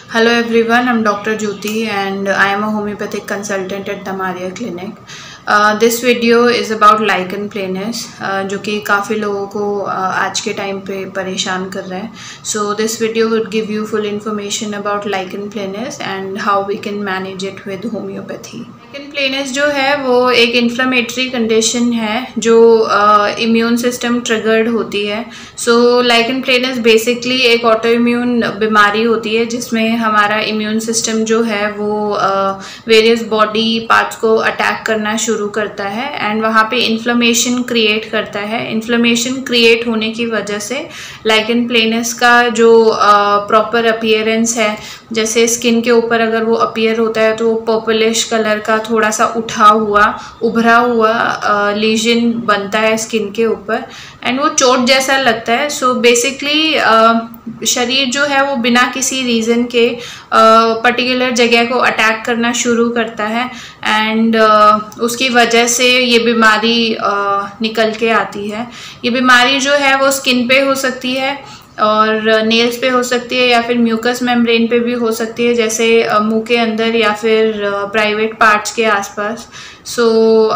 Hello everyone, I'm Dr. Jyoti and I am a homeopathic consultant at Damaria Clinic. This video is about lichen planus जो कि काफ़ी लोगों को आज के टाइम पे परेशान कर रहा है. So this video would give you full information about lichen planus and how we can manage it with homeopathy. Lichen planus जो है वो एक इन्फ्लेमेटरी कंडीशन है जो इम्यून सिस्टम ट्रिगर्ड होती है. सो lichen planus बेसिकली एक ऑटो इम्यून बीमारी होती है जिसमें हमारा इम्यून सिस्टम जो है वो वेरियस बॉडी पार्ट्स को अटैक करना शुरू करता है एंड वहाँ पे इन्फ्लेमेशन क्रिएट करता है. इन्फ्लेमेशन क्रिएट होने की वजह से lichen planus का जो प्रॉपर अपीयरेंस है, जैसे स्किन के ऊपर अगर वो अपीयर होता है तो पर्पलिश कलर का थोड़ा सा उभरा हुआ लीजन बनता है स्किन के ऊपर एंड वो चोट जैसा लगता है. सो बेसिकली शरीर जो है वो बिना किसी रीज़न के पर्टिकुलर जगह को अटैक करना शुरू करता है एंड उसकी वजह से ये बीमारी निकल के आती है. ये बीमारी जो है वो स्किन पे हो सकती है और नेल्स पे हो सकती है या फिर म्यूकस मेम्ब्रेन पे भी हो सकती है, जैसे मुंह के अंदर या फिर प्राइवेट पार्ट्स के आसपास. सो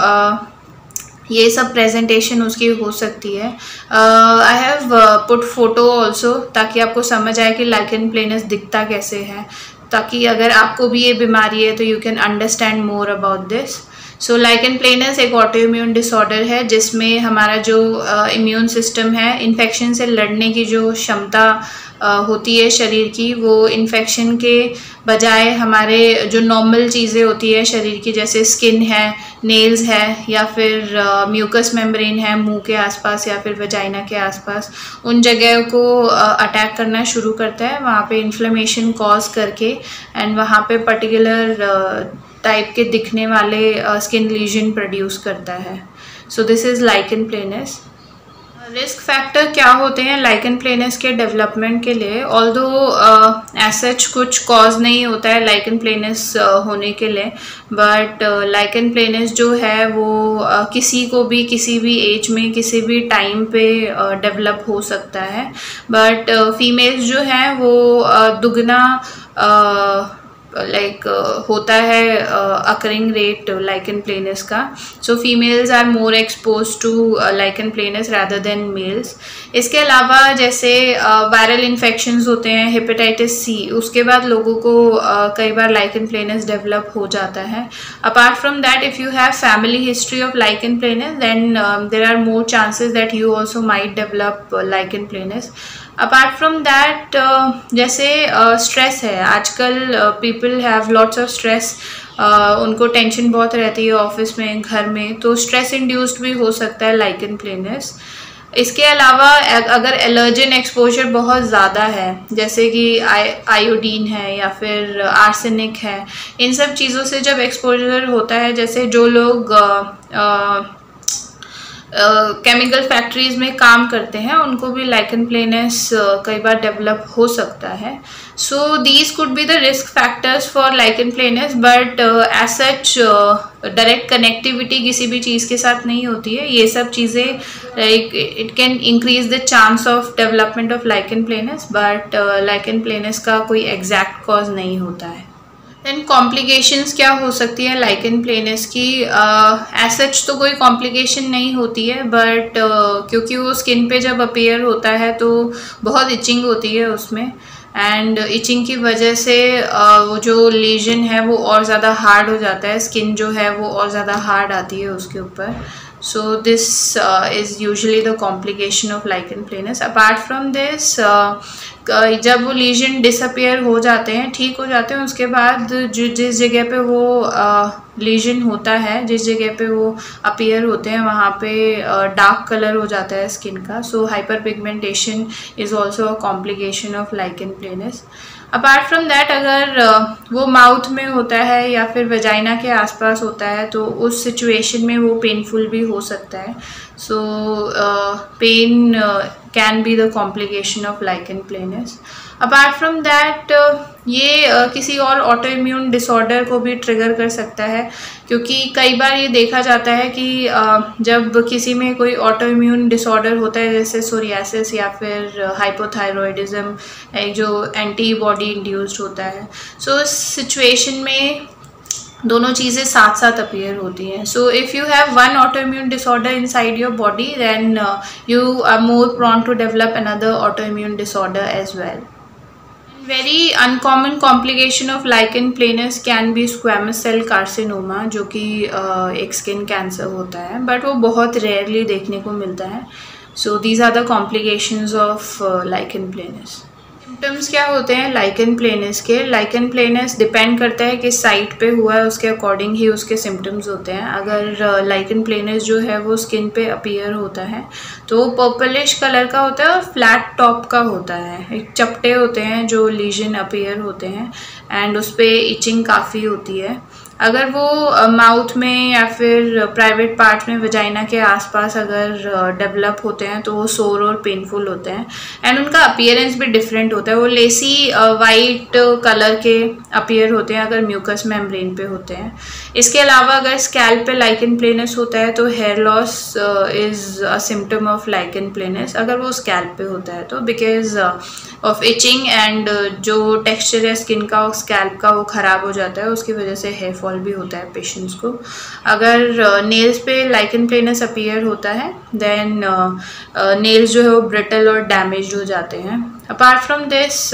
ये सब प्रेजेंटेशन उसकी हो सकती है. I have put photo also ताकि आपको समझ आए कि lichen planus दिखता कैसे है, ताकि अगर आपको भी ये बीमारी है तो you can understand more about this. So lichen planus एक ऑटो इम्यून डिसऑर्डर है जिसमें हमारा जो इम्यून सिस्टम है, इन्फेक्शन से लड़ने की जो क्षमता होती है शरीर की, वो इन्फेक्शन के बजाय हमारे जो नॉर्मल चीज़ें होती है शरीर की, जैसे स्किन है, नेल्स है या फिर म्यूकस मेम्ब्रेन है मुंह के आसपास या फिर वजाइना के आसपास, उन जगह को अटैक करना शुरू करता है, वहाँ पे इन्फ्लेमेशन कॉज करके एंड वहाँ पे पर्टिकुलर टाइप के दिखने वाले स्किन लीजन प्रोड्यूस करता है. So this is lichen planus. Risk factor क्या होते हैं lichen planus के डेवलपमेंट के लिए? ऑल्दो एज सच कुछ कॉज नहीं होता है lichen planus होने के लिए, बट lichen planus जो है वो किसी को भी किसी भी एज में किसी भी टाइम पे डेवलप हो सकता है. बट फीमेल्स जो हैं वो दुगना होता है अकरिंग रेट lichen planus का. So females are more expose to lichen planus rather than males. इसके अलावा जैसे वायरल इन्फेक्शंस होते हैं, हेपेटाइटिस सी, उसके बाद लोगों को कई बार lichen planus डेवलप हो जाता है. Apart from that, if you have family history of lichen planus then there are more chances that you also might develop lichen planus. Apart from that, जैसे stress है, आजकल people have lots of stress, उनको tension बहुत रहती है office में, घर में, तो स्ट्रेस इंड्यूस्ड भी हो सकता है lichen planus. इसके अलावा अगर एलर्जन एक्सपोजर बहुत ज़्यादा है, जैसे कि आयोडीन है या फिर आर्सेनिक है, इन सब चीज़ों से जब एक्सपोजर होता है, जैसे जो लोग केमिकल फैक्ट्रीज़ में काम करते हैं उनको भी lichen planus कई बार डेवलप हो सकता है. So these could be the risk factors for lichen planus, but as such direct connectivity किसी भी चीज़ के साथ नहीं होती है. ये सब चीज़ें like it can increase the chance of development of lichen planus, but lichen planus का कोई एग्जैक्ट कॉज नहीं होता है. देन कॉम्प्लिकेशंस क्या हो सकती है lichen planus की? एज सच तो कोई कॉम्प्लिकेशन नहीं होती है, बट क्योंकि वो स्किन पे जब अपीयर होता है तो बहुत इचिंग होती है उसमें एंड इचिंग की वजह से वो जो लीजन है वो और ज़्यादा हार्ड हो जाता है, स्किन जो है वो और ज़्यादा हार्ड आती है उसके ऊपर. So this is usually the complication of lichen planus. Apart from this, जब वो लीजन डिसअपियर हो जाते हैं, ठीक हो जाते हैं, उसके बाद जिस जगह पे वो लीजन होता है, जिस जगह पे वो अपीयर होते हैं, वहाँ पे डार्क कलर हो जाता है स्किन का. So hyper pigmentation is also a complication of lichen planus. Apart from that, अगर वो माउथ में होता है या फिर वजाइना के आसपास होता है तो उस सिचुएशन में वो पेनफुल भी हो सकता है. So pain can be the complication of lichen planus. Apart from that, ये किसी और ऑटो इम्यून डिसऑर्डर को भी ट्रिगर कर सकता है, क्योंकि कई बार ये देखा जाता है कि जब किसी में कोई ऑटो इम्यून डिसऑर्डर होता है, जैसे सोरियासिस या फिर हाइपोथायरॉयडिज्म, जो एंटीबॉडी इंड्यूस्ड होता है, सो इस सिचुएशन में दोनों चीज़ें साथ साथ अपीयर होती हैं. So if you have one auto immune disorder inside your body, then you are more prone to develop another autoimmune disorder as well. Very uncommon complication of lichen planus can be squamous cell carcinoma, जो कि एक skin cancer होता है, but वो बहुत rarely देखने को मिलता है. So these are the complications of lichen planus. Symptoms क्या होते हैं लाइकन प्लेनस के? लाइकन प्लेनस डिपेंड करता है किस साइट पे हुआ है, उसके अकॉर्डिंग ही उसके सिम्टम्स होते हैं. अगर लाइकन प्लेनस जो है वो स्किन पे अपीयर होता है तो वो पर्पलिश कलर का होता है और फ्लैट टॉप का होता है. एक चपटे होते हैं जो लीजन अपीयर होते हैं, एंड उस पर इचिंग काफ़ी होती है. अगर वो माउथ में या फिर प्राइवेट पार्ट में वजाइना के आसपास अगर डेवलप होते हैं तो वो सोर और पेनफुल होते हैं, एंड उनका अपीयरेंस भी डिफरेंट होता है. वो लेसी वाइट कलर के अपीयर होते हैं अगर म्यूकस मेम्ब्रेन पे होते हैं. इसके अलावा अगर स्कैल्प पे लाइकन प्लेनस होता है तो hair loss is a symptom of lichen planus, अगर वो स्कैल्प पे होता है तो, बिकॉज ऑफ इचिंग एंड जो टेक्सचर है स्किन का और स्कैल्प का वो ख़राब हो जाता है, उसकी वजह से हेयर फॉल भी होता है पेशेंट्स को. अगर नेल्स पे लाइकन प्लेनस अपीयर होता है देन नेल्स जो है वो ब्रिटल और डैमेज हो जाते हैं. अपार्ट फ्रॉम दिस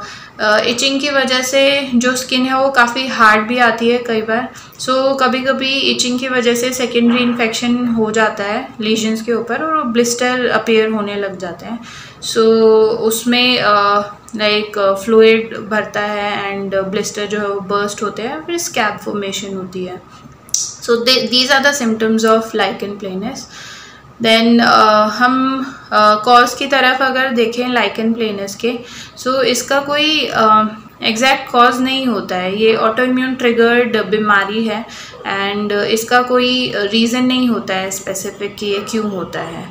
इचिंग की वजह से जो स्किन है वो काफ़ी हार्ड भी आती है कई बार. सो कभी कभी इचिंग की वजह से सेकेंडरी इन्फेक्शन हो जाता है लीजन्स के ऊपर और ब्लिस्टर अपीयर होने लग जाते हैं. सो उसमें लाइक फ्लूइड भरता है एंड ब्लिस्टर जो है वो बर्स्ट होते हैं, फिर स्कैब फॉर्मेशन होती है. So these are the symptoms of lichen planus. Then हम कॉज की तरफ अगर देखें लाइकन प्लेनस के, सो इसका कोई एग्जैक्ट कॉज नहीं होता है. ये ऑटो इम्यून ट्रिगर्ड बीमारी है एंड इसका कोई रीज़न नहीं होता है स्पेसिफिक कि ये क्यों होता है.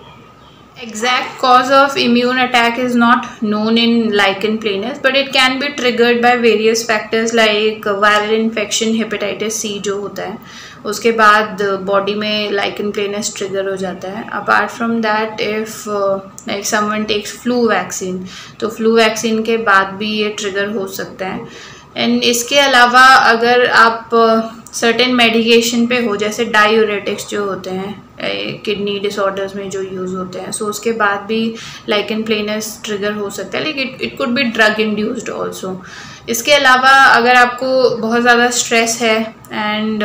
Exact cause of immune attack is not known in lichen planus, but it can be triggered by various factors like viral infection, hepatitis C जो होता है, उसके बाद बॉडी में lichen planus ट्रिगर हो जाता है. Apart from that if like someone takes flu vaccine, तो फ्लू वैक्सीन के बाद भी ये ट्रिगर हो सकता है. एंड इसके अलावा अगर आप सर्टेन मेडिकेशन पे हो, जैसे डायूरेटिक्स जो होते हैं किडनी डिसऑर्डर्स में जो यूज़ होते हैं, सो उसके बाद भी लाइकन प्लेनस ट्रिगर हो सकता है, लेकिन it could be drug induced also. इसके अलावा अगर आपको बहुत ज़्यादा स्ट्रेस है एंड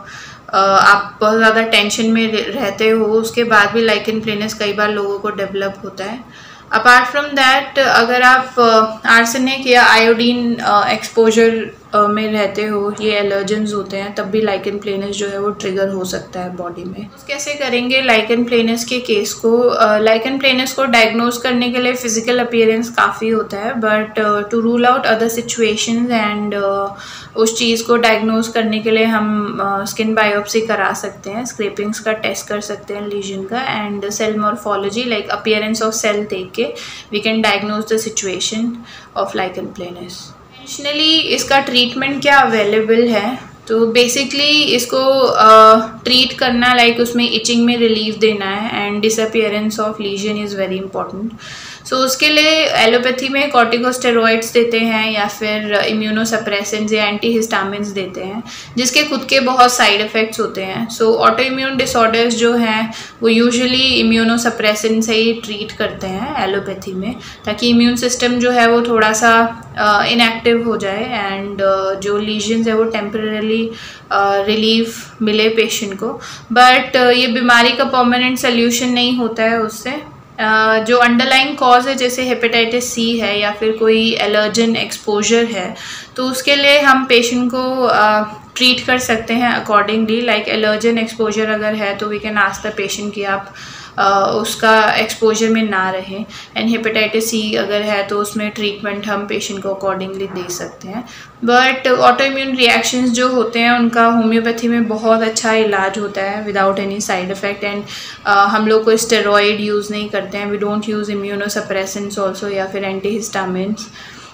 आप बहुत ज़्यादा टेंशन में रहते हो, उसके बाद भी लाइकन प्लेनस कई बार लोगों को डेवलप होता है. अपार्ट फ्रॉम दैट अगर आप आर्सेनिक या आयोडीन एक्सपोजर में रहते हो, ये एलर्जेंस होते हैं, तब भी लाइकन प्लेनस जो है वो ट्रिगर हो सकता है बॉडी में. कैसे करेंगे लाइकन प्लेनस के केस को? लाइकन प्लेनस को डायग्नोज करने के लिए फिजिकल अपीयरेंस काफ़ी होता है, but to rule out other situations and उस चीज़ को डायग्नोज करने के लिए हम स्किन बायोप्सी करा सकते हैं, स्क्रैपिंग्स का टेस्ट कर सकते हैं लीजन का, and cell morphology like appearance of cell देख के we can diagnose the situation of lichen planus. Conventionally इसका ट्रीटमेंट क्या अवेलेबल है? तो बेसिकली इसको ट्रीट करना लाइक उसमें इचिंग में रिलीफ देना है and disappearance of lesion is very important. So उसके लिए एलोपैथी में कॉर्टिकोस्टेरॉइड्स देते हैं या फिर इम्यूनोसप्रेसेंट्स या एंटीहिस्टामिन्स देते हैं, जिसके खुद के बहुत साइड इफ़ेक्ट्स होते हैं. सो ऑटो इम्यून डिसऑर्डर्स जो हैं वो यूजुअली इम्यूनोसप्रेसेंट से ही ट्रीट करते हैं एलोपैथी में, ताकि इम्यून सिस्टम जो है वो थोड़ा सा इनएक्टिव हो जाए एंड जो लीजन्स है वो टेम्परेली रिलीफ मिले पेशेंट को. बट ये बीमारी का परमानेंट सोल्यूशन नहीं होता है उससे. जो अंडरलाइंग कॉज है जैसे हेपेटाइटिस सी है या फिर कोई एलर्जन एक्सपोजर है, तो उसके लिए हम पेशेंट को ट्रीट कर सकते हैं अकॉर्डिंगली. लाइक एलर्जन एक्सपोजर अगर है तो we can ask the patient कि आप उसका एक्सपोजर में ना रहें, एंड हेपेटाइटिस सी अगर है तो उसमें ट्रीटमेंट हम पेशेंट को अकॉर्डिंगली दे सकते हैं. बट ऑटो इम्यून रिएक्शंस जो होते हैं उनका होम्योपैथी में बहुत अच्छा इलाज होता है without any side effect. And हम लोग कोई स्टेरॉइड यूज़ नहीं करते हैं, we don't use immunosuppressants also या फिर antihistamines.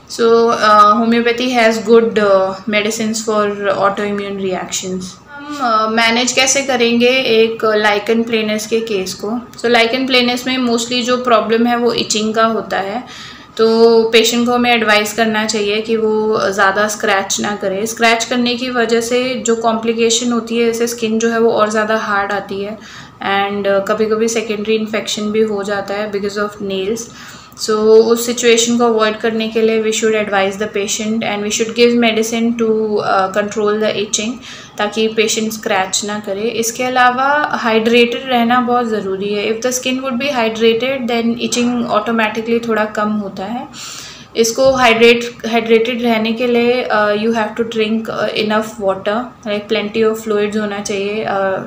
So homeopathy has good medicines for autoimmune reactions. हम मैनेज कैसे करेंगे एक लाइकन प्लेनस के केस को? सो लाइकन प्लेनस में मोस्टली जो प्रॉब्लम है वो इचिंग का होता है, तो पेशेंट को हमें एडवाइस करना चाहिए कि वो ज़्यादा स्क्रैच ना करे। स्क्रैच करने की वजह से जो कॉम्प्लिकेशन होती है, जैसे स्किन जो है वो और ज़्यादा हार्ड आती है एंड कभी कभी सेकेंडरी इन्फेक्शन भी हो जाता है बिकॉज ऑफ नेल्स। सो उस सिचुएशन को अवॉइड करने के लिए we should advise the patient and we should give medicine to control the itching, ताकि पेशेंट स्क्रैच ना करे। इसके अलावा हाइड्रेटेड रहना बहुत ज़रूरी है। If the skin would be hydrated then itching automatically थोड़ा कम होता है। इसको हाइड्रेटेड रहने के लिए you have to drink enough water, like plenty of fluids होना चाहिए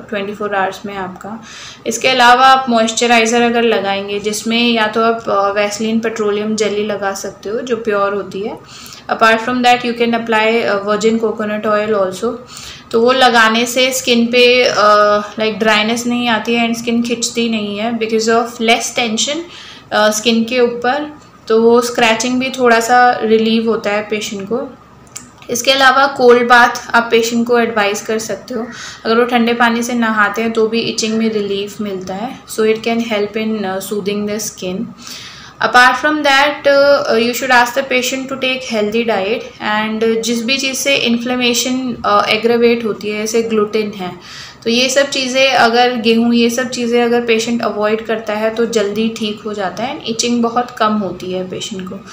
24 आवर्स में आपका। इसके अलावा आप मॉइस्चराइज़र अगर लगाएंगे, जिसमें या तो आप वैसलीन पेट्रोलियम जेली लगा सकते हो जो प्योर होती है। Apart from that you can apply virgin coconut oil also. तो वो लगाने से स्किन पे लाइक ड्राइनेस नहीं आती है एंड स्किन खिंचती नहीं है because of less tension skin के ऊपर। तो वो स्क्रैचिंग भी थोड़ा सा रिलीव होता है पेशेंट को। इसके अलावा कोल्ड बाथ आप पेशेंट को एडवाइस कर सकते हो। अगर वो ठंडे पानी से नहाते हैं तो भी इचिंग में रिलीफ मिलता है। So it can help in soothing the skin. Apart from that you should ask the patient to take healthy diet and जिस भी चीज़ से इन्फ्लेमेशन एग्रेवेट होती है, जैसे ग्लूटेन है, तो ये सब चीज़ें अगर गेहूँ ये सब चीज़ें अगर पेशेंट अवॉइड करता है तो जल्दी ठीक हो जाता है एंड इचिंग बहुत कम होती है पेशेंट को।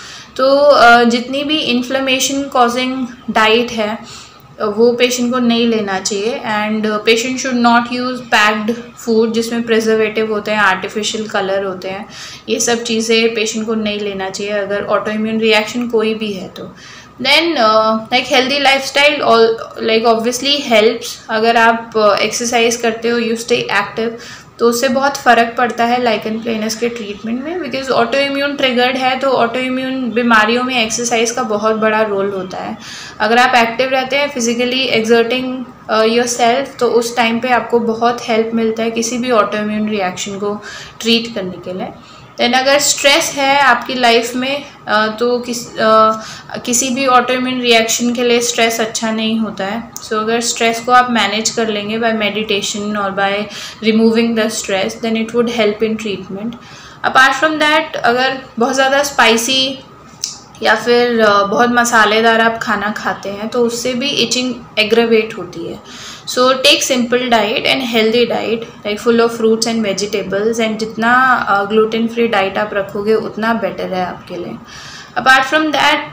तो जितनी भी इन्फ्लेमेशन कॉजिंग डाइट है वो पेशेंट को नहीं लेना चाहिए and patient should not use packed food जिसमें प्रिजर्वेटिव होते हैं, आर्टिफिशियल कलर होते हैं। ये सब चीज़ें पेशेंट को नहीं लेना चाहिए अगर ऑटोइम्यून रिएक्शन कोई भी है तो। Then like healthy lifestyle like obviously helps. अगर आप एक्सरसाइज करते हो, यू स्टे एक्टिव, तो उससे बहुत फ़र्क पड़ता है लाइकन प्लेनस के ट्रीटमेंट में बिकॉज ऑटो इम्यून ट्रिगर्ड है। तो ऑटो इम्यून बीमारियों में एक्सरसाइज का बहुत बड़ा रोल होता है। अगर आप एक्टिव रहते हैं, फिजिकली एक्सर्टिंग योर सेल्फ, तो उस टाइम पे आपको बहुत हेल्प मिलता है किसी भी ऑटो इम्यून रिएक्शन को ट्रीट करने के लिए। देन अगर स्ट्रेस है आपकी लाइफ में तो किसी भी ऑटो इम्यून रिएक्शन के लिए स्ट्रेस अच्छा नहीं होता है। सो अगर स्ट्रेस को आप मैनेज कर लेंगे बाय मेडिटेशन और by removing the stress, then it would help in treatment. Apart from that अगर बहुत ज़्यादा स्पाइसी या फिर बहुत मसालेदार आप खाना खाते हैं तो उससे भी इचिंग एग्रेवेट होती है। So take simple diet and healthy diet like full of fruits and vegetables and जितना ग्लूटेन फ्री डाइट आप रखोगे उतना बेटर है आपके लिए। अपार्ट फ्रॉम दैट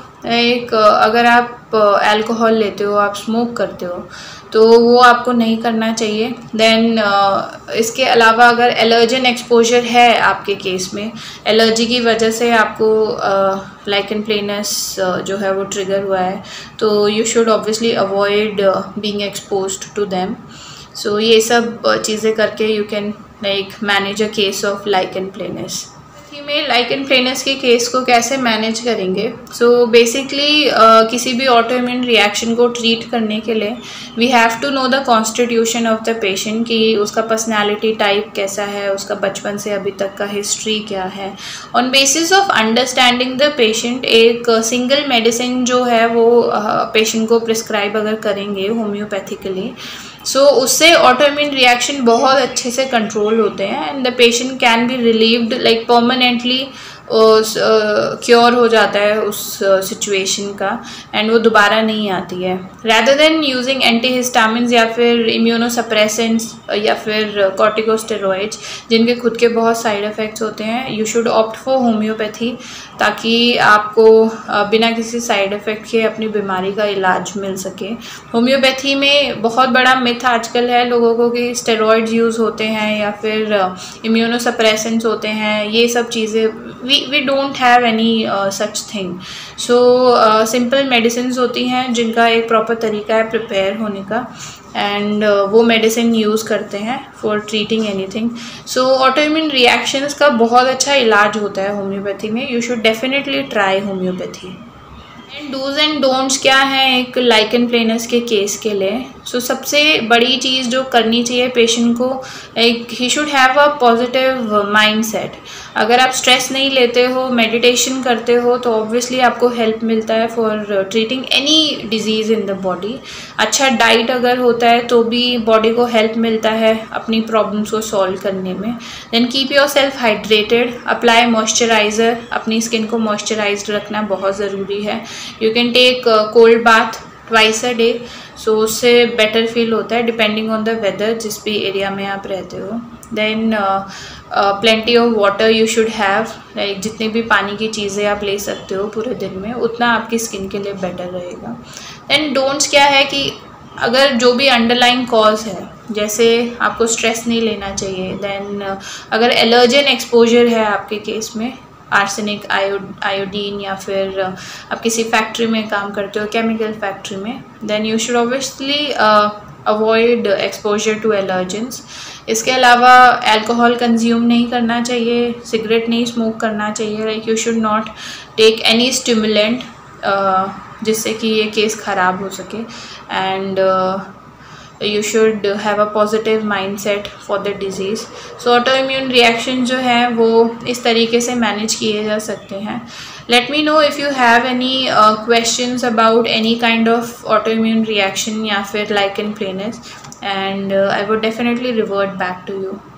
अगर आप अल्कोहल लेते हो, आप स्मोक करते हो, तो वो आपको नहीं करना चाहिए। देन इसके अलावा अगर एलर्जन एक्सपोजर है आपके केस में, एलर्जी की वजह से आपको लाइकन प्लेनस जो है वो ट्रिगर हुआ है, तो you should obviously avoid being exposed to them. So ये सब चीज़ें करके you can like manage a case of lichen planus. में लाइकन प्लेनस के केस को कैसे मैनेज करेंगे? सो बेसिकली किसी भी ऑटो इम्यून रिएक्शन को ट्रीट करने के लिए we have to know the constitution of the patient, कि उसका पर्सनैलिटी टाइप कैसा है, उसका बचपन से अभी तक का हिस्ट्री क्या है। On basis of understanding the patient एक सिंगल मेडिसिन जो है वो पेशेंट को प्रिस्क्राइब अगर करेंगे होम्योपैथिकली, सो उससे ऑटो इम्यून रिएक्शन बहुत अच्छे से कंट्रोल होते हैं and the patient can be relieved like permanently, cure हो जाता है उस सिचुएशन का एंड वो दोबारा नहीं आती है। रैदर देन यूजिंग एंटीहिस्टामिन्स या फिर इम्यूनोसप्रेसेंट्स या फिर कॉर्टिकोस्टेरॉइड्स जिनके खुद के बहुत साइड इफ़ेक्ट्स होते हैं, you should opt for homeopathy, ताकि आपको बिना किसी साइड इफ़ेक्ट के अपनी बीमारी का इलाज मिल सके। होम्योपैथी में बहुत बड़ा मिथ आजकल है लोगों को कि स्टेरॉइड्स यूज़ होते हैं या फिर इम्यूनोसप्रेसेंट्स होते हैं, ये सब चीज़ें we don't have any such thing. So simple medicines होती हैं जिनका एक प्रॉपर तरीका है प्रिपेयर होने का एंड वो मेडिसिन यूज़ करते हैं for treating anything. So auto immune reactions का बहुत अच्छा इलाज होता है होम्योपैथी में। You should definitely try homeopathy. Dos and don'ts क्या हैं एक लाइकन प्लेनस के केस के लिए। सबसे बड़ी चीज़ जो करनी चाहिए पेशेंट को, एक ही should have a positive mindset. अगर आप स्ट्रेस नहीं लेते हो, मेडिटेशन करते हो, तो ऑब्वियसली आपको हेल्प मिलता है for treating any disease in the body. अच्छा डाइट अगर होता है तो भी बॉडी को हेल्प मिलता है अपनी प्रॉब्लम्स को सॉल्व करने में। Then keep yourself hydrated, apply moisturiser, अपनी स्किन को मॉइस्चराइज्ड रखना बहुत ज़रूरी है। You can take cold bath twice a day, उससे बेटर फील होता है डिपेंडिंग ऑन द वेदर जिस भी एरिया में आप रहते हो। Then plenty of water you should have, like जितनी भी पानी की चीज़ें आप ले सकते हो पूरे दिन में, उतना आपकी स्किन के लिए बेटर रहेगा। देन डोंट्स क्या है कि अगर जो भी अंडरलाइन कॉज है, जैसे आपको स्ट्रेस नहीं लेना चाहिए, देन अगर एलर्जन एक्सपोजर है आपके केस में, आर्सेनिक, आयोडीन, या फिर आप किसी फैक्ट्री में काम करते हो, केमिकल फैक्ट्री में, then you should obviously avoid exposure to allergens. इसके अलावा अल्कोहल कंज्यूम नहीं करना चाहिए, सिगरेट नहीं स्मोक करना चाहिए, like you should not take any stimulant जिससे कि ये केस ख़राब हो सके। And you should have a positive mindset for the disease. So autoimmune reaction जो है वो इस तरीके से मैनेज किए जा सकते हैं। Let me know if you have any questions about any kind of autoimmune reaction या फिर lichen planus, and I would definitely revert back to you.